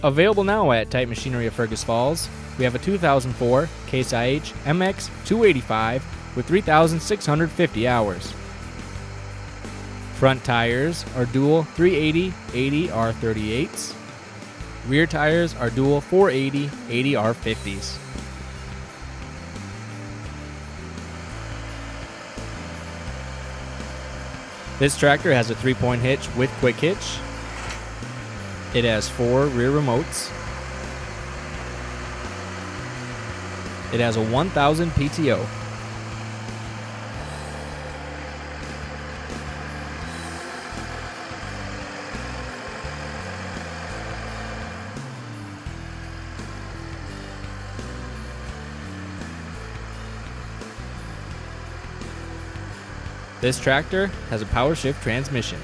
Available now at Type Machinery of Fergus Falls, we have a 2004 Case IH MX285 with 3,650 hours. Front tires are dual 380/80 R38s. Rear tires are dual 480/80 R50s. This tractor has a 3-point hitch with quick hitch. It has 4 rear remotes. It has a 1000 PTO. This tractor has a power shift transmission.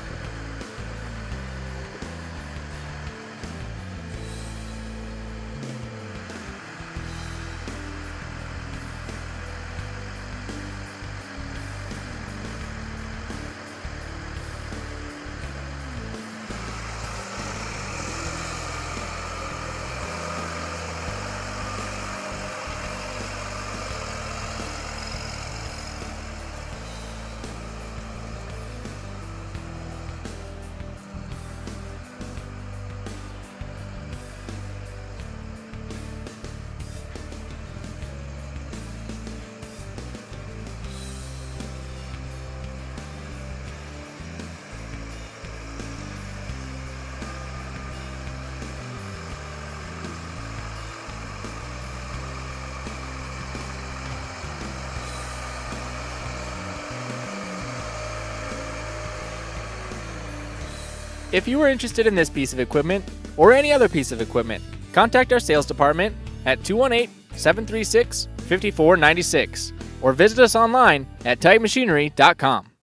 If you are interested in this piece of equipment or any other piece of equipment, contact our sales department at 218-736-5496 or visit us online at typemachinery.com.